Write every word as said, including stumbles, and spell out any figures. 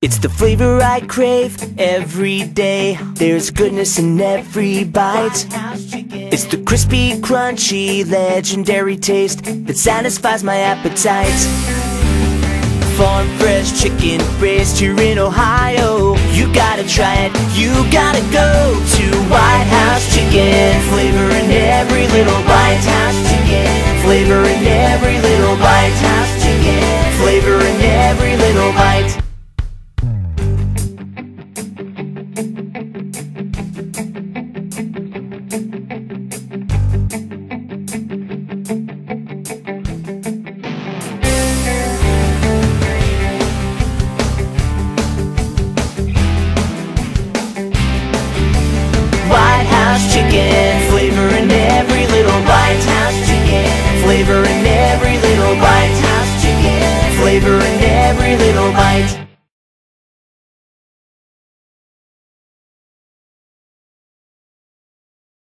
It's the flavor I crave every day. There's goodness in every bite. It's the crispy, crunchy, legendary taste that satisfies my appetite. Farm fresh chicken raised here in Ohio. You gotta try it, you gotta go to White House Chicken. Flavor in every little bite. House Chicken. Flavor in every little bite. House Chicken. Flavor in every little bite.